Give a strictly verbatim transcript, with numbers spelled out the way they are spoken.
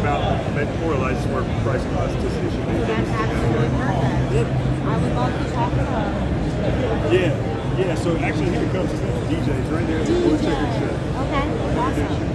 about maybe correlates where price elasticity should be. That's absolutely perfect. Yep. I would love to talk about it. Yeah, yeah. So actually, here it comes. His name's D J. He's right there in the blue checkered shirt. Okay, awesome.